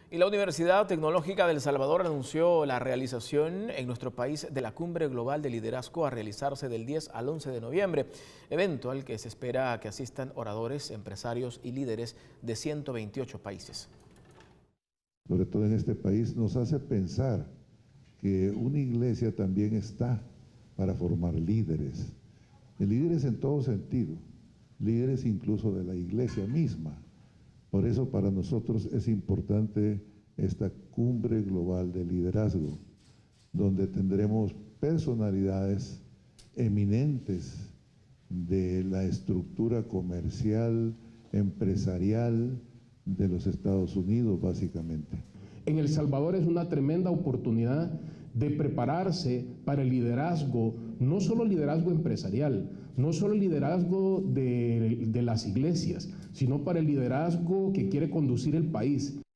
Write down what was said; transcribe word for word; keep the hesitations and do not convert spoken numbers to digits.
Y la Universidad Tecnológica de El Salvador anunció la realización en nuestro país de la Cumbre Global de Liderazgo a realizarse del diez al once de noviembre, evento al que se espera que asistan oradores, empresarios y líderes de ciento veintiocho países. Sobre todo en este país nos hace pensar que una iglesia también está para formar líderes, líderes en todo sentido, líderes incluso de la iglesia misma. Por eso para nosotros es importante esta cumbre global de liderazgo, donde tendremos personalidades eminentes de la estructura comercial, empresarial de los Estados Unidos, básicamente. En El Salvador es una tremenda oportunidad de prepararse para el liderazgo, no solo liderazgo empresarial, no solo liderazgo de, de las iglesias, sino para el liderazgo que quiere conducir el país.